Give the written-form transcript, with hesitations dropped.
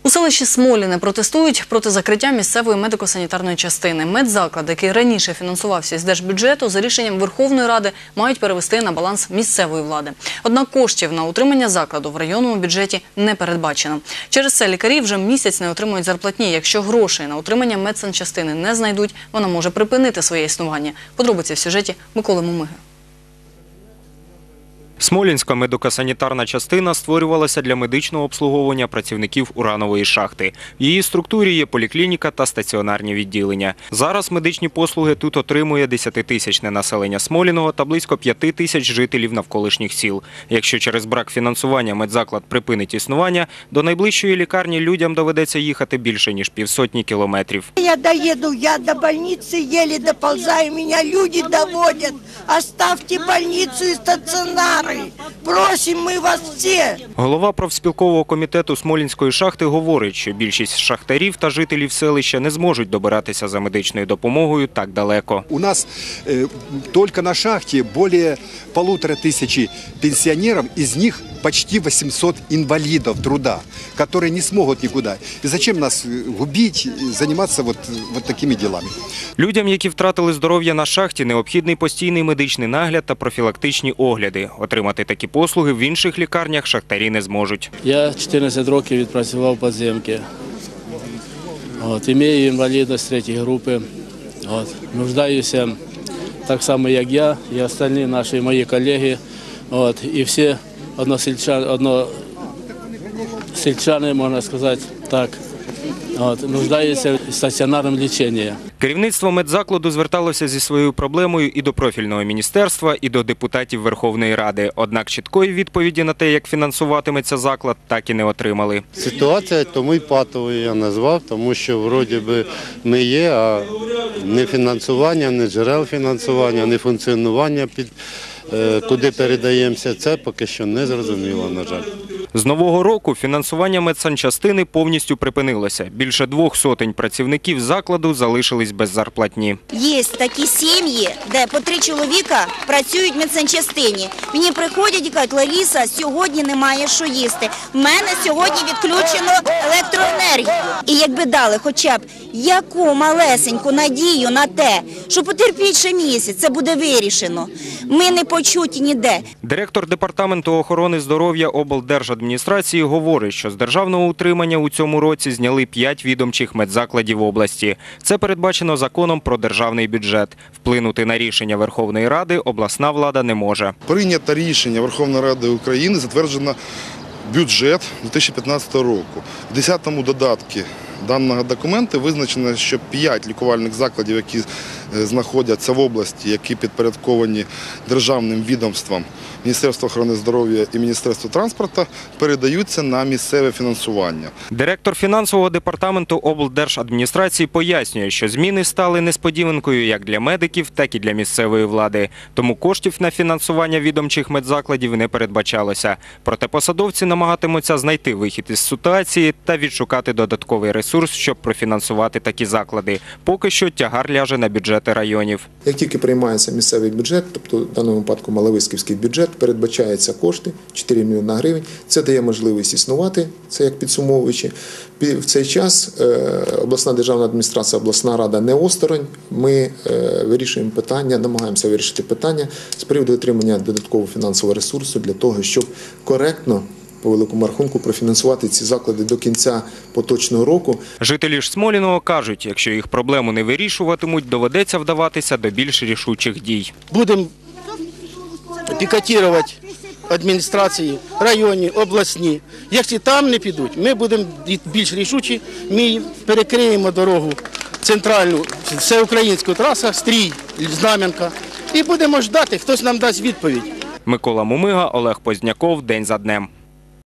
У селищі Смоліне протестують проти закриття місцевої медико-санітарної частини. Медзаклад, який раніше фінансувався з держбюджету, за рішенням Верховної Ради мають перевести на баланс місцевої влади. Однак коштів на утримання закладу в районному бюджеті не передбачено. Через це лікарі вже місяць не отримують зарплатні. Якщо грошей на утримання медсанчастини не знайдуть, вона може припинити своє існування. Подробиці в сюжеті Миколи Мумиги. Смолінська медико-санітарна частина створювалася для медичного обслуговування працівників уранової шахти. В її структурі є поліклініка та стаціонарні відділення. Зараз медичні послуги тут отримує 10-тисячне населення Смоліного та близько 5 тисяч жителів навколишніх сіл. Якщо через брак фінансування медзаклад припинить існування, до найближчої лікарні людям доведеться їхати більше, ніж півсотні кілометрів. Я доеду, я до больницы еле доползаю, меня люди доводят. Оставьте больницу и стационар. Просимо ми вас всі. Голова профспілкового комітету Смолінської шахти говорить, що більшість шахтарів та жителів селища не зможуть добиратися за медичною допомогою так далеко. У нас тільки на шахті більше 1500 пенсіонерів, із них почти 800 инвалидов труда, которые не смогут никуда. И зачем нас губить, заниматься вот такими делами? Людям, які втратили здоров'я на шахті, необхідний постійний медичний нагляд та профілактичні огляди. Отримати такі послуги в інших лікарнях шахтарі не зможуть. Я 14 років відпрацював в підземці. Маю інвалідність 3-ї групи. Нуждаюся так само, як я, і інші наші мої колеги. І всі односельчани, можна сказати так, нуждаються в стаціонарному лікуванні. Керівництво медзакладу зверталося зі своєю проблемою і до профільного міністерства, і до депутатів Верховної Ради. Однак чіткої відповіді на те, як фінансуватиметься заклад, так і не отримали. Ситуація тому й патовою я назвав, тому що вроді би ми є, а не фінансування, не джерел фінансування, не функціонування куди передаємося, це поки що не зрозуміло, на жаль. З нового року фінансування медсанчастини повністю припинилося. Більше 200 працівників закладу залишились без зарплатні. Є такі сім'ї, де по 3 чоловіка працюють в медсанчастині. Мені приходять і кажуть: Лариса, сьогодні немає що їсти. В мене сьогодні відключено електроенергію. І якби дали хоча б яку малесеньку надію на те, що потерпіть ще місяць, це буде вирішено. Ми не почуті ніде. Директор департаменту охорони здоров'я облдержадміністрації говорить, що з державного утримання у цьому році зняли 5 відомчих медзакладів області. Це передбачено законом про державний бюджет. Вплинути на рішення Верховної Ради обласна влада не може. Прийнято рішення Верховної Ради України, затверджено бюджет 2015 року. В 10-му додатку даного документу визначено, що 5 лікувальних закладів, які знаходяться в області, які підпорядковані державним відомствам Міністерства охорони здоров'я і Міністерства транспорту, передаються на місцеве фінансування. Директор фінансового департаменту облдержадміністрації пояснює, що зміни стали несподіванкою як для медиків, так і для місцевої влади. Тому коштів на фінансування відомчих медзакладів не передбачалося. Проте посадовці намагатимуться знайти вихід із ситуації та відшукати додатковий ресурс, щоб профінансувати такі заклади. Поки що тягар ляже на бюджети районів. Як тільки приймається місцевий бюджет, тобто в даному випадку Маловиськівський бюджет, передбачаються кошти 4 мільйони гривень. Це дає можливість існувати, це як підсумовуючи. В цей час обласна державна адміністрація, обласна рада не осторонь. Ми вирішуємо питання, намагаємося вирішити питання з приводу отримання додаткового фінансового ресурсу для того, щоб коректно, по великому рахунку, профінансувати ці заклади до кінця поточного року. Жителі ж Смоліного кажуть, якщо їх проблему не вирішуватимуть, доведеться вдаватися до більш рішучих дій. Будемо пікетувати адміністрації, районні, обласні. Якщо там не підуть, ми будемо більш рішучі, ми перекриємо дорогу центральну, всеукраїнську трасу, Стрій, Знам'янка, і будемо ждати, хтось нам дасть відповідь. Микола Мумига, Олег Позняков. День за днем.